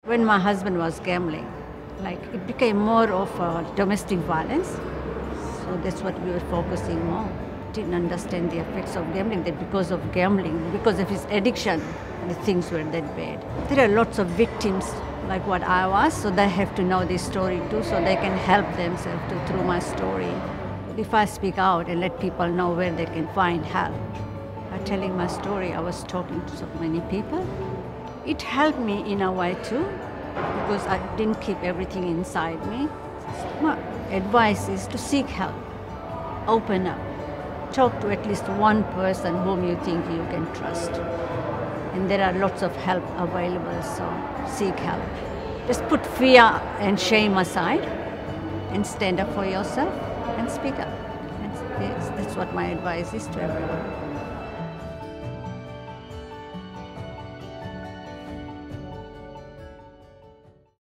When my husband was gambling, like it became more of domestic violence. So that's what we were focusing more. Didn't understand the effects of gambling, that because of gambling, because of his addiction, the things were that bad. There are lots of victims like what I was, so they have to know this story too, so they can help themselves through my story. If I speak out and let people know where they can find help, by telling my story, I was talking to so many people. It helped me in a way too, because I didn't keep everything inside me. My advice is to seek help, open up, talk to at least one person whom you think you can trust. And there are lots of help available, so seek help. Just put fear and shame aside and stand up for yourself and speak up. That's what my advice is to everyone.